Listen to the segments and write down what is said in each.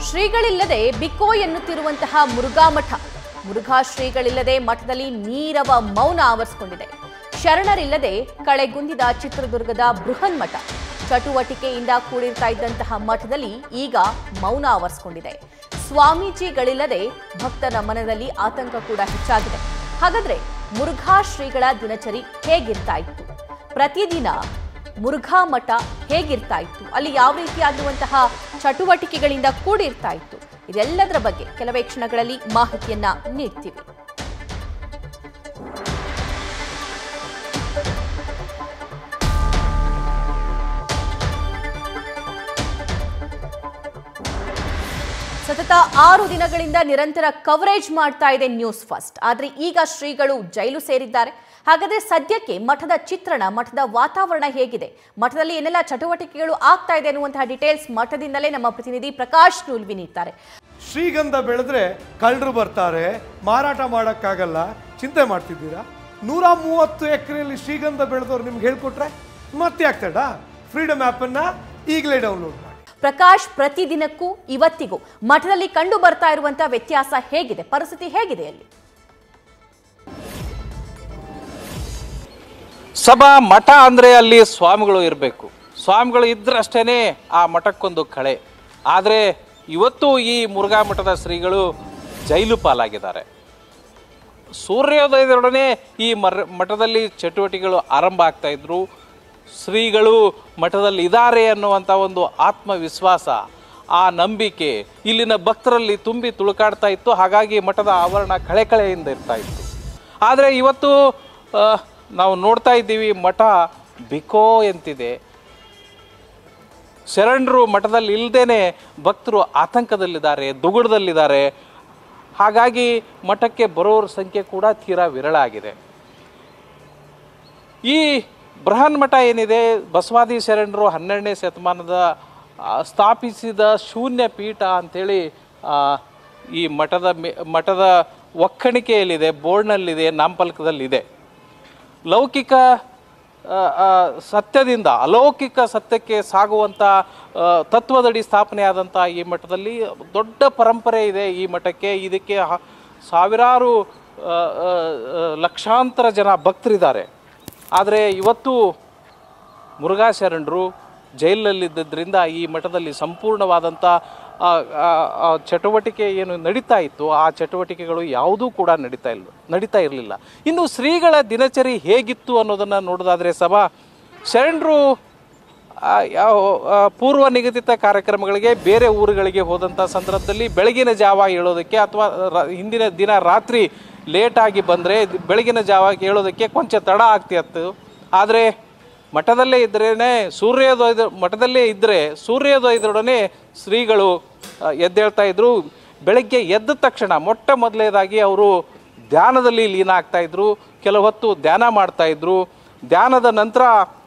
ಶ್ರೀಗಳಿಲ್ಲದೆ ಬಿಕೋ ಎನ್ನುತ್ತಿರುವಂತಹ ಮುರುಘಾ ಮಠ. ಮುರುಘಾ ಶ್ರೀಗಳಿಲ್ಲದೆ ಮಠದಲ್ಲಿ ನೀರವ ಮೌನ ಆವರಿಸಿಕೊಂಡಿದೆ. ಶರಣರಿಲ್ಲದೆ ಕಳೆಗುಂದಿದ ಚಿತ್ರದುರ್ಗದ ಬೃಹನ್ ಮಠ. ಚಟುವಟಿಕೆಯಿಂದ ಕೂಡಿರ್ತಾ ಇದ್ದಂತಹ ಮಠದಲ್ಲಿ ಈಗ ಮೌನ ಆವರಿಸಿಕೊಂಡಿದೆ. ಸ್ವಾಮೀಜಿಗಳಿಲ್ಲದೆ ಭಕ್ತರ ಮನದಲ್ಲಿ ಆತಂಕ ಕೂಡ ಹೆಚ್ಚಾಗಿದೆ. ಹಾಗಾದ್ರೆ ಮುರುಘಾ ಶ್ರೀಗಳ ದಿನಚರಿ ಹೇಗಿರ್ತಾ ಇತ್ತು? ಪ್ರತಿದಿನ ಮುರುಘಾ ಮಠ ಹೇಗಿರ್ತಾ ಇತ್ತು? ಅಲ್ಲಿ ಯಾವ ರೀತಿಯಾಗಿರುವಂತಹ ಚಟುವಟಿಕೆಗಳಿಂದ ಕೂಡಿರ್ತಾ ಇತ್ತು? ಇದೆಲ್ಲದರ ಬಗ್ಗೆ ಕೆಲವೇ ಕ್ಷಣಗಳಲ್ಲಿ ಮಾಹಿತಿಯನ್ನ ನೀಡ್ತೀವಿ. ಸತತ 6 ದಿನಗಳಿಂದ ನಿರಂತರ ಕವರೇಜ್ ಮಾಡ್ತಾ ಇದೆ ನ್ಯೂಸ್ ಫಸ್ಟ್. ಆದ್ರೆ ಈಗ ಶ್ರೀಗಳು ಜೈಲು ಸೇರಿದ್ದಾರೆ. ಹಾಗಾದ್ರೆ ಸದ್ಯಕ್ಕೆ ಮಠದ ಚಿತ್ರಣ, ಮಠದ ವಾತಾವರಣ ಹೇಗಿದೆ, ಮಠದಲ್ಲಿ ಏನೆಲ್ಲ ಚಟುವಟಿಕೆಗಳು ಆಗ್ತಾ ಇದೆ ಅನ್ನುವಂತಹ ಡೀಟೇಲ್ಸ್ ಮಠದಿಂದಲೇ ನಮ್ಮ ಪ್ರತಿನಿಧಿ ಪ್ರಕಾಶ್ ನೂಲ್ವಿ ನೀಡ್ತಾರೆ. ಶ್ರೀಗಂಧ ಬೆಳೆದ್ರೆ ಕಳ್ಳರು ಬರ್ತಾರೆ, ಮಾರಾಟ ಮಾಡೋಕ್ಕಾಗಲ್ಲ, ಚಿಂತೆ ಮಾಡ್ತಿದ್ದೀರಾ? 130 ಎಕರೆಯಲ್ಲಿ ಶ್ರೀಗಂಧ ಬೆಳೆದವ್ರು ನಿಮ್ಗೆ ಹೇಳ್ಕೊಟ್ರೆ ಮತ್ತೆ ಆಗ್ತಡ? ಫ್ರೀಡಮ್ ಆ್ಯಪನ್ನು ಈಗಲೇ ಡೌನ್ಲೋಡ್ ಮಾಡಿ. ಪ್ರಕಾಶ್, ಪ್ರತಿದಿನಕ್ಕೂ ಇವತ್ತಿಗೂ ಮಠದಲ್ಲಿ ಕಂಡು ಬರ್ತಾ ಇರುವಂತಹ ವ್ಯತ್ಯಾಸ ಹೇಗಿದೆ? ಪರಿಸ್ಥಿತಿ ಹೇಗಿದೆ ಅಲ್ಲಿ? ಸಭಾ ಮಠ ಅಂದರೆ ಅಲ್ಲಿ ಸ್ವಾಮಿಗಳು ಇರಬೇಕು. ಸ್ವಾಮಿಗಳು ಇದ್ರಷ್ಟೇ ಆ ಮಠಕ್ಕೊಂದು ಕಳೆ. ಆದರೆ ಇವತ್ತು ಈ ಮುರುಘಾ ಮಠದ ಶ್ರೀಗಳು ಜೈಲು ಪಾಲಾಗಿದ್ದಾರೆ. ಸೂರ್ಯೋದಯದೊಡನೆ ಈ ಮಠದಲ್ಲಿ ಚಟುವಟಿಕೆಗಳು ಆರಂಭ ಆಗ್ತಾ ಇದ್ರು. ಶ್ರೀಗಳು ಮಠದಲ್ಲಿ ಇದ್ದಾರೆ ಅನ್ನುವಂಥ ಒಂದು ಆತ್ಮವಿಶ್ವಾಸ, ಆ ನಂಬಿಕೆ ಇಲ್ಲಿನ ಭಕ್ತರಲ್ಲಿ ತುಂಬಿ ತುಳುಕಾಡ್ತಾ ಇತ್ತು. ಹಾಗಾಗಿ ಮಠದ ಆವರಣ ಕಳೆಕಳೆಯಿಂದ ಇರ್ತಾ ಇತ್ತು. ಆದರೆ ಇವತ್ತು ನಾವು ನೋಡ್ತಾ ಇದ್ದೀವಿ, ಮಠ ಬಿಕೋ ಎಂತಿದೆ. ಶರಣರು ಮಠದಲ್ಲಿ ಇಲ್ಲದೇನೆ ಭಕ್ತರು ಆತಂಕದಲ್ಲಿದ್ದಾರೆ, ದುಗುಡದಲ್ಲಿದ್ದಾರೆ. ಹಾಗಾಗಿ ಮಠಕ್ಕೆ ಬರೋರ ಸಂಖ್ಯೆ ಕೂಡ ತೀರಾ ವಿರಳ ಆಗಿದೆ. ಈ ಬೃಹನ್ ಮಠ ಏನಿದೆ, ಬಸವಾದಿ ಶರಣರು 12ನೇ ಶತಮಾನದ ಸ್ಥಾಪಿಸಿದ ಶೂನ್ಯ ಪೀಠ ಅಂಥೇಳಿ ಈ ಮಠದ ಒಕ್ಕಣಿಕೆಯಲ್ಲಿದೆ, ಬೋರ್ಡ್ನಲ್ಲಿದೆ, ನಾಮಫಲಕದಲ್ಲಿದೆ. ಲೌಕಿಕ ಸತ್ಯದಿಂದ ಅಲೌಕಿಕ ಸತ್ಯಕ್ಕೆ ಸಾಗುವಂಥ ತತ್ವದಡಿ ಸ್ಥಾಪನೆಯಾದಂಥ ಈ ಮಠದಲ್ಲಿ ದೊಡ್ಡ ಪರಂಪರೆ ಇದೆ. ಈ ಮಠಕ್ಕೆ ಇದಕ್ಕೆ ಸಾವಿರಾರು ಲಕ್ಷಾಂತರ ಜನ ಭಕ್ತರಿದ್ದಾರೆ. ಆದರೆ ಇವತ್ತು ಮುರುಘಾ ಶರಣರು ಜೈಲಲ್ಲಿದ್ದರಿಂದ ಈ ಮಠದಲ್ಲಿ ಸಂಪೂರ್ಣವಾದಂಥ ಚಟುವಟಿಕೆ ಏನು ನಡೀತಾ ಇತ್ತು, ಆ ಚಟುವಟಿಕೆಗಳು ಯಾವುದೂ ಕೂಡ ನಡೀತಾ ಇರಲಿಲ್ಲ. ಇನ್ನು ಶ್ರೀಗಳ ದಿನಚರಿ ಹೇಗಿತ್ತು ಅನ್ನೋದನ್ನು ನೋಡೋದಾದರೆ ಸಭಾ, ಶರಣರು ಪೂರ್ವ ನಿಗದಿತ ಕಾರ್ಯಕ್ರಮಗಳಿಗೆ ಬೇರೆ ಊರುಗಳಿಗೆ ಹೋದಂಥ ಸಂದರ್ಭದಲ್ಲಿ ಬೆಳಗಿನ ಜಾವ ಏಳೋದಕ್ಕೆ ಅಥವಾ ಹಿಂದಿನ ದಿನ ರಾತ್ರಿ ಲೇಟಾಗಿ ಬಂದರೆ ಬೆಳಗಿನ ಜಾವ ಏಳೋದಕ್ಕೆ ಕೊಂಚ ತಡ ಆಗ್ತಿತ್ತು. ಆದರೆ ಮಠದಲ್ಲೇ ಇದ್ರೇ ಮಠದಲ್ಲೇ ಇದ್ದರೆ ಸೂರ್ಯೋದಯದೊಡನೆ ಶ್ರೀಗಳು ಎದ್ದೇಳ್ತಾ ಇದ್ರು. ಬೆಳಗ್ಗೆ ಎದ್ದ ತಕ್ಷಣ ಮೊಟ್ಟ ಮೊದಲನೇದಾಗಿ ಅವರು ಧ್ಯಾನದಲ್ಲಿ ಲೀನ ಆಗ್ತಾಯಿದ್ರು. ಕೆಲವು ಹೊತ್ತು ಧ್ಯಾನ ಮಾಡ್ತಾಯಿದ್ರು. ಧ್ಯಾನದ ನಂತರ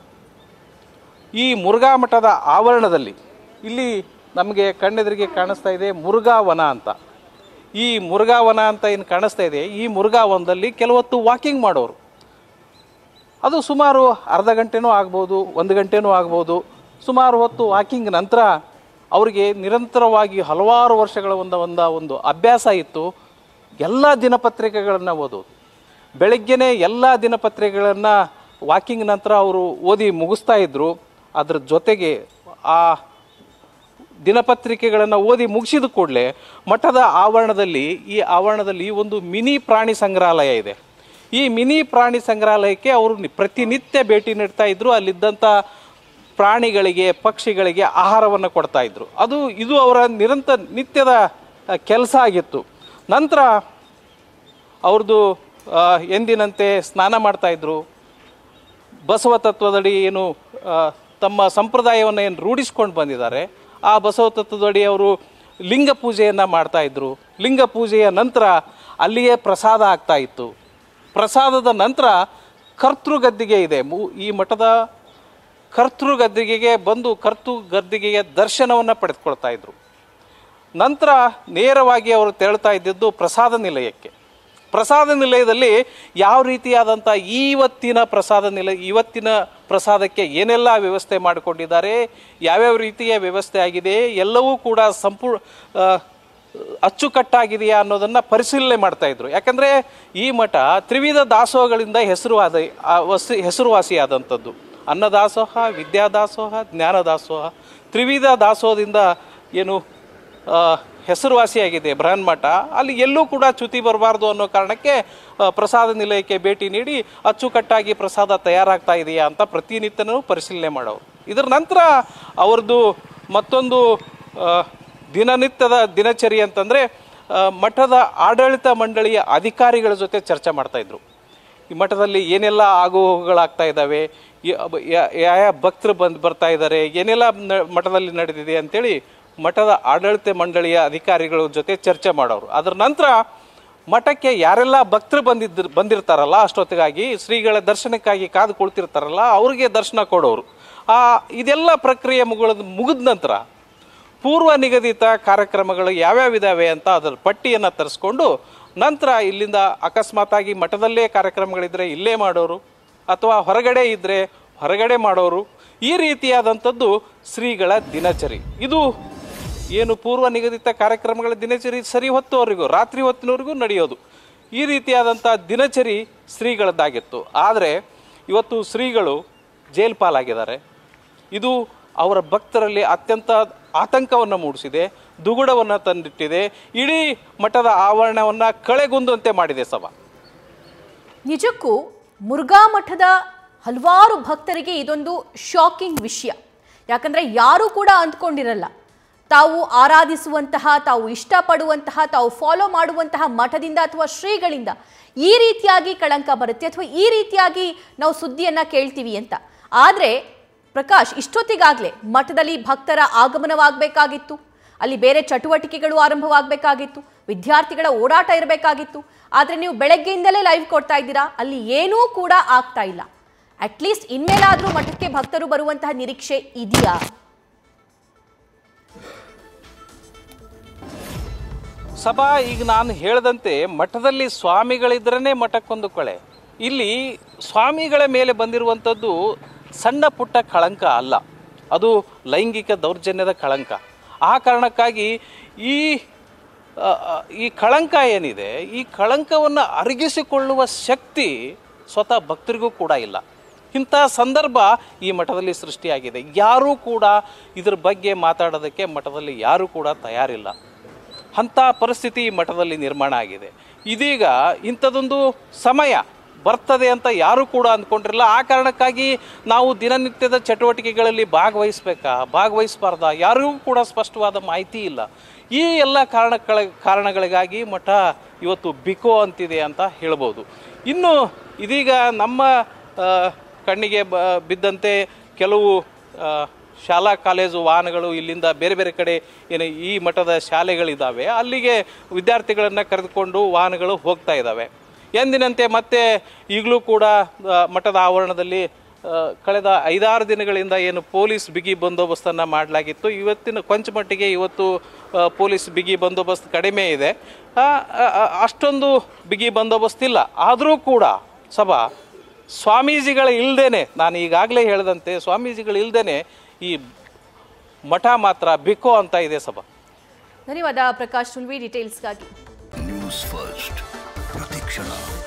ಈ ಮುರುಘಾ ಮಠದ ಆವರಣದಲ್ಲಿ ಇಲ್ಲಿ ನಮಗೆ ಕಣ್ಣೆದುರಿಗೆ ಕಾಣಿಸ್ತಾ ಇದೆ ಮುರುಘಾ ವನ ಅಂತ. ಈ ಮುರುಘಾ ವನ ಅಂತ ಏನು ಕಾಣಿಸ್ತಾ ಇದೆ, ಈ ಮುರುಘಾ ವನದಲ್ಲಿ ಕೆಲವೊತ್ತು ವಾಕಿಂಗ್ ಮಾಡೋರು. ಅದು ಸುಮಾರು ಅರ್ಧ ಗಂಟೆನೂ ಆಗ್ಬೋದು, 1 ಗಂಟೆನೂ ಆಗ್ಬೋದು. ಸುಮಾರು ಹೊತ್ತು ವಾಕಿಂಗ್ ನಂತರ ಅವರಿಗೆ ನಿರಂತರವಾಗಿ ಹಲವಾರು ವರ್ಷಗಳ ಒಂದು ಅಭ್ಯಾಸ ಇತ್ತು. ಎಲ್ಲ ದಿನಪತ್ರಿಕೆಗಳನ್ನು ಓದೋದು. ಬೆಳಗ್ಗೆನೇ ಎಲ್ಲ ದಿನಪತ್ರಿಕೆಗಳನ್ನು ವಾಕಿಂಗ್ ನಂತರ ಅವರು ಓದಿ ಮುಗಿಸ್ತಾ ಇದ್ದರು. ಅದರ ಜೊತೆಗೆ ಆ ದಿನಪತ್ರಿಕೆಗಳನ್ನು ಓದಿ ಮುಗಿಸಿದ ಕೂಡಲೇ ಮಠದ ಆವರಣದಲ್ಲಿ ಒಂದು ಮಿನಿ ಪ್ರಾಣಿ ಸಂಗ್ರಹಾಲಯ ಇದೆ. ಈ ಮಿನಿ ಪ್ರಾಣಿ ಸಂಗ್ರಹಾಲಯಕ್ಕೆ ಅವರು ಪ್ರತಿನಿತ್ಯ ಭೇಟಿ ನೀಡ್ತಾ ಇದ್ರು. ಅಲ್ಲಿದ್ದಂಥ ಪ್ರಾಣಿಗಳಿಗೆ, ಪಕ್ಷಿಗಳಿಗೆ ಆಹಾರವನ್ನು ಕೊಡ್ತಾ ಇದ್ರು. ಇದು ಅವರ ನಿತ್ಯದ ಕೆಲಸ ಆಗಿತ್ತು. ನಂತರ ಅವ್ರದ್ದು ಎಂದಿನಂತೆ ಸ್ನಾನ ಮಾಡ್ತಾಯಿದ್ರು. ಬಸವ ತತ್ವದಡಿ ಏನು ತಮ್ಮ ಸಂಪ್ರದಾಯವನ್ನು ಏನು ರೂಢಿಸ್ಕೊಂಡು ಬಂದಿದ್ದಾರೆ, ಆ ಬಸವ ತತ್ವದಡಿ ಅವರು ಲಿಂಗ ಪೂಜೆಯನ್ನು ಮಾಡ್ತಾಯಿದ್ರು. ಲಿಂಗ ಪೂಜೆಯ ನಂತರ ಅಲ್ಲಿಯೇ ಪ್ರಸಾದ ಆಗ್ತಾಯಿತ್ತು. ಪ್ರಸಾದದ ನಂತರ ಕರ್ತೃಗದ್ದಿಗೆ ಇದೆ. ಈ ಮಠದ ಕರ್ತೃಗದ್ದಿಗೆಗೆ ಬಂದು ಕರ್ತೃಗದ್ದಿಗೆಯ ದರ್ಶನವನ್ನು ಪಡೆದುಕೊಳ್ತಾ ಇದ್ರು. ನಂತರ ನೇರವಾಗಿ ಅವರು ತೆರಳ್ತಾ ಇದ್ದಿದ್ದು ಪ್ರಸಾದ ನಿಲಯಕ್ಕೆ. ಪ್ರಸಾದ ನಿಲಯದಲ್ಲಿ ಯಾವ ರೀತಿಯಾದಂಥ ಇವತ್ತಿನ ಪ್ರಸಾದಕ್ಕೆ ಏನೆಲ್ಲ ವ್ಯವಸ್ಥೆ ಮಾಡಿಕೊಂಡಿದ್ದಾರೆ, ಯಾವ್ಯಾವ ರೀತಿಯ ವ್ಯವಸ್ಥೆ ಆಗಿದೆ, ಎಲ್ಲವೂ ಕೂಡ ಅಚ್ಚುಕಟ್ಟಾಗಿದೆಯಾ ಅನ್ನೋದನ್ನು ಪರಿಶೀಲನೆ ಮಾಡ್ತಾಯಿದ್ರು. ಯಾಕಂದರೆ ಈ ಮಠ ತ್ರಿವಿಧ ದಾಸೋಹಗಳಿಂದ ಹೆಸರುವಾಸಿಯಾದಂಥದ್ದು. ಅನ್ನದಾಸೋಹ, ವಿದ್ಯಾದಾಸೋಹ, ಜ್ಞಾನದಾಸೋಹ, ತ್ರಿವಿಧ ದಾಸೋಹದಿಂದ ಏನು ಹೆಸರುವಾಸಿಯಾಗಿದೆ ಬೃಹನ್ಮಠ. ಅಲ್ಲಿ ಎಲ್ಲೂ ಕೂಡ ಚ್ಯುತಿ ಬರಬಾರ್ದು ಅನ್ನೋ ಕಾರಣಕ್ಕೆ ಪ್ರಸಾದ ನಿಲಯಕ್ಕೆ ಭೇಟಿ ನೀಡಿ ಅಚ್ಚುಕಟ್ಟಾಗಿ ಪ್ರಸಾದ ತಯಾರಾಗ್ತಾ ಇದೆಯಾ ಅಂತ ಪ್ರತಿನಿತ್ಯನೂ ಪರಿಶೀಲನೆ ಮಾಡೋರು. ಇದರ ನಂತರ ಅವ್ರದ್ದು ಮತ್ತೊಂದು ದಿನನಿತ್ಯದ ದಿನಚರಿ ಅಂತಂದರೆ ಮಠದ ಆಡಳಿತ ಮಂಡಳಿಯ ಅಧಿಕಾರಿಗಳ ಜೊತೆ ಚರ್ಚೆ ಮಾಡ್ತಾಯಿದ್ರು. ಈ ಮಠದಲ್ಲಿ ಏನೆಲ್ಲ ಆಗುಹೋಗುಗಳಾಗ್ತಾ ಇದ್ದಾವೆ, ಯಾವ ಭಕ್ತರು ಬರ್ತಾ ಇದ್ದಾರೆ, ಏನೆಲ್ಲ ಮಠದಲ್ಲಿ ನಡೆದಿದೆ ಅಂತೇಳಿ ಮಠದ ಆಡಳಿತ ಮಂಡಳಿಯ ಅಧಿಕಾರಿಗಳ ಜೊತೆ ಚರ್ಚೆ ಮಾಡೋರು. ಅದರ ನಂತರ ಮಠಕ್ಕೆ ಯಾರೆಲ್ಲ ಭಕ್ತರು ಬಂದಿರ್ತಾರಲ್ಲ, ಅಷ್ಟೊತ್ತಿಗಾಗಿ ಶ್ರೀಗಳ ದರ್ಶನಕ್ಕಾಗಿ ಕಾದು ಕುಳಿತಿರ್ತಾರಲ್ಲ, ಅವ್ರಿಗೆ ದರ್ಶನ ಕೊಡೋರು. ಇದೆಲ್ಲ ಪ್ರಕ್ರಿಯೆ ಮುಗಿದ ನಂತರ ಪೂರ್ವ ನಿಗದಿತ ಕಾರ್ಯಕ್ರಮಗಳು ಯಾವ್ಯಾವಿದ್ದಾವೆ ಅಂತ ಅದರ ಪಟ್ಟಿಯನ್ನು ತರಿಸ್ಕೊಂಡು ನಂತರ ಇಲ್ಲಿಂದ ಅಕಸ್ಮಾತಾಗಿ ಮಠದಲ್ಲೇ ಕಾರ್ಯಕ್ರಮಗಳಿದ್ದರೆ ಇಲ್ಲೇ ಮಾಡೋರು, ಅಥವಾ ಹೊರಗಡೆ ಇದ್ದರೆ ಹೊರಗಡೆ ಮಾಡೋರು. ಈ ರೀತಿಯಾದಂಥದ್ದು ಶ್ರೀಗಳ ದಿನಚರಿ. ಇದು ಏನು ಪೂರ್ವ ನಿಗದಿತ ಕಾರ್ಯಕ್ರಮಗಳ ದಿನಚರಿ ಸರಿ ಹೊತ್ತುವರೆಗೂ, ರಾತ್ರಿ ಹೊತ್ತಿನವರೆಗೂ ನಡೆಯೋದು. ಈ ರೀತಿಯಾದಂಥ ದಿನಚರಿ ಶ್ರೀಗಳದ್ದಾಗಿತ್ತು. ಆದರೆ ಇವತ್ತು ಶ್ರೀಗಳು ಜೈಲ್ ಪಾಲಾಗಿದ್ದಾರೆ. ಇದು ಅವರ ಭಕ್ತರಲ್ಲಿ ಅತ್ಯಂತ ಆತಂಕವನ್ನು ಮೂಡಿಸಿದೆ, ದುಗುಡವನ್ನು ತಂದಿಟ್ಟಿದೆ, ಇಡೀ ಮಠದ ಆವರಣವನ್ನು ಕಳೆಗುಂದುವಂತೆ ಮಾಡಿದೆ ಸಭಾ. ನಿಜಕ್ಕೂ ಮುರುಘಾ ಮಠದ ಹಲವಾರು ಭಕ್ತರಿಗೆ ಇದೊಂದು ಶಾಕಿಂಗ್ ವಿಷಯ. ಯಾಕಂದರೆ ಯಾರೂ ಕೂಡ ಅಂದ್ಕೊಂಡಿರಲ್ಲ ತಾವು ಆರಾಧಿಸುವಂತಹ, ತಾವು ಇಷ್ಟಪಡುವಂತಹ, ತಾವು ಫಾಲೋ ಮಾಡುವಂತಹ ಮಠದಿಂದ ಅಥವಾ ಶ್ರೀಗಳಿಂದ ಈ ರೀತಿಯಾಗಿ ಕಳಂಕ ಬರುತ್ತೆ ಅಥವಾ ಈ ರೀತಿಯಾಗಿ ನಾವು ಸುದ್ದಿಯನ್ನು ಕೇಳ್ತೀವಿ ಅಂತ. ಆದರೆ ಪ್ರಕಾಶ್, ಇಷ್ಟೊತ್ತಿಗಾಗಲೇ ಮಠದಲ್ಲಿ ಭಕ್ತರ ಆಗಮನವಾಗಬೇಕಾಗಿತ್ತು, ಅಲ್ಲಿ ಬೇರೆ ಚಟುವಟಿಕೆಗಳು ಆರಂಭವಾಗಬೇಕಾಗಿತ್ತು, ವಿದ್ಯಾರ್ಥಿಗಳ ಓಡಾಟ ಇರಬೇಕಾಗಿತ್ತು. ಆದರೆ ನೀವು ಬೆಳಗ್ಗೆಯಿಂದಲೇ ಲೈವ್ ಕೊಡ್ತಾ ಇದ್ದೀರಾ, ಅಲ್ಲಿ ಏನೂ ಕೂಡ ಆಗ್ತಾ ಇಲ್ಲ. ಅಟ್ಲೀಸ್ಟ್ ಇನ್ಮೇಲಾದರೂ ಮಠಕ್ಕೆ ಭಕ್ತರು ಬರುವಂತಹ ನಿರೀಕ್ಷೆ ಇದೆಯಾ? ಸಭಾ, ಈಗ ನಾನು ಹೇಳಿದಂತೆ ಮಠದಲ್ಲಿ ಸ್ವಾಮಿಗಳಿದ್ರೇ ಮಠಕ್ಕೊಂದು ಕೊಳೆ. ಇಲ್ಲಿ ಸ್ವಾಮಿಗಳ ಮೇಲೆ ಬಂದಿರುವಂಥದ್ದು ಸಣ್ಣ ಪುಟ್ಟ ಕಳಂಕ ಅಲ್ಲ, ಅದು ಲೈಂಗಿಕ ದೌರ್ಜನ್ಯದ ಕಳಂಕ. ಆ ಕಾರಣಕ್ಕಾಗಿ ಈ ಕಳಂಕ ಏನಿದೆ, ಈ ಕಳಂಕವನ್ನು ಅರಗಿಸಿಕೊಳ್ಳುವ ಶಕ್ತಿ ಸ್ವತಃ ಭಕ್ತರಿಗೂ ಕೂಡ ಇಲ್ಲ. ಇಂಥ ಸಂದರ್ಭ ಈ ಮಠದಲ್ಲಿ ಸೃಷ್ಟಿಯಾಗಿದೆ. ಯಾರೂ ಕೂಡ ಇದ್ರ ಬಗ್ಗೆ ಮಾತಾಡೋದಕ್ಕೆ ಮಠದಲ್ಲಿ ಯಾರೂ ಕೂಡ ತಯಾರಿಲ್ಲ. ಅಂಥ ಪರಿಸ್ಥಿತಿ ಈ ಮಠದಲ್ಲಿ ನಿರ್ಮಾಣ ಆಗಿದೆ. ಇದೀಗ ಇಂಥದ್ದೊಂದು ಸಮಯ ಬರ್ತದೆ ಅಂತ ಯಾರೂ ಕೂಡ ಅಂದ್ಕೊಂಡಿರಲಿಲ್ಲ. ಆ ಕಾರಣಕ್ಕಾಗಿ ನಾವು ದಿನನಿತ್ಯದ ಚಟುವಟಿಕೆಗಳಲ್ಲಿ ಭಾಗವಹಿಸಬಾರ್ದಾ, ಯಾರಿಗೂ ಕೂಡ ಸ್ಪಷ್ಟವಾದ ಮಾಹಿತಿ ಇಲ್ಲ. ಈ ಎಲ್ಲ ಕಾರಣಗಳಿಗಾಗಿ ಮಠ ಇವತ್ತು ಬಿಕೋ ಅಂತಿದೆ ಅಂತ ಹೇಳ್ಬೋದು. ಇನ್ನು ಇದೀಗ ನಮ್ಮ ಕಣ್ಣಿಗೆ ಬಿದ್ದಂತೆ ಕೆಲವು ಶಾಲಾ ಕಾಲೇಜು ವಾಹನಗಳು ಇಲ್ಲಿಂದ ಬೇರೆ ಬೇರೆ ಕಡೆ ಏನು ಈ ಮಠದ ಶಾಲೆಗಳಿದ್ದಾವೆ, ಅಲ್ಲಿಗೆ ವಿದ್ಯಾರ್ಥಿಗಳನ್ನು ಕರೆದುಕೊಂಡು ವಾಹನಗಳು ಹೋಗ್ತಾ ಇದ್ದಾವೆ. ಎಂದಿನಂತೆ ಮತ್ತೆ ಈಗಲೂ ಕೂಡ ಮಠದ ಆವರಣದಲ್ಲಿ ಕಳೆದ 5-6 ದಿನಗಳಿಂದ ಏನು ಪೊಲೀಸ್ ಬಿಗಿ ಬಂದೋಬಸ್ತನ್ನು ಮಾಡಲಾಗಿತ್ತು. ಇವತ್ತಿನ ಕೊಂಚ ಮಟ್ಟಿಗೆ ಇವತ್ತು ಪೊಲೀಸ್ ಬಿಗಿ ಬಂದೋಬಸ್ತ್ ಕಡಿಮೆ ಇದೆ, ಅಷ್ಟೊಂದು ಬಿಗಿ ಬಂದೋಬಸ್ತ್ ಇಲ್ಲ. ಆದರೂ ಕೂಡ ಸಭಾ ಸ್ವಾಮೀಜಿಗಳು ಇಲ್ಲದೇನೆ, ನಾನು ಈಗಾಗಲೇ ಹೇಳಿದಂತೆ ಸ್ವಾಮೀಜಿಗಳು ಇಲ್ಲದೇನೆ ಈ ಮಠ ಮಾತ್ರ ಬಿಕೋ ಅಂತ ಇದೆ ಸಭಾ. ಧನ್ಯವಾದ ಪ್ರಕಾಶ್ ಸುಲ್ವಿ ಡೀಟೇಲ್ಸ್ಗಾಗಿ. ನ್ಯೂಸ್ ಫಸ್ಟ್ ಪ್ರತಿಕ್ಷಣ.